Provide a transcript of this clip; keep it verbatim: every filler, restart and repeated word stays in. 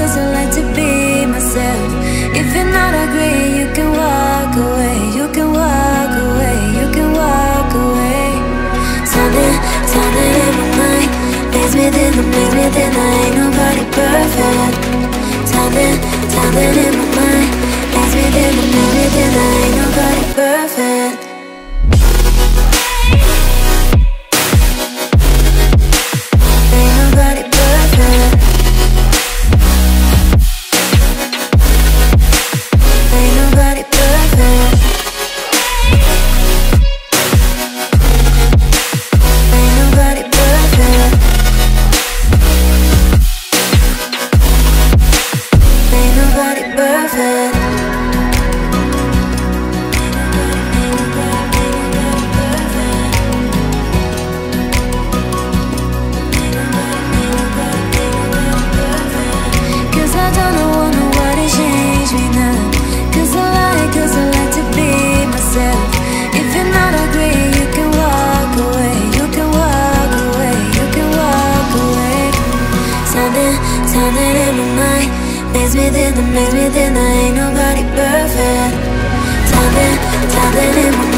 cause I like to be myself. If you're not agree, you can walk away. You can walk away, you can walk away. Something, something in my mind makes me think, makes me think I ain't nobody perfect. Something, something in my mind makes me think, makes me think I ain't nobody perfect. Ain't nobody perfect. Ain't nobody perfect. Ain't nobody perfect. Ain't nobody perfect. Cause I don't know, want nobody change me now. Cause I like, cause I like to be myself. If you're not agree, you can walk away. You can walk away, you can walk away. Something, something in my mind makes me think, makes me think I ain't nobody perfect. Something, something in my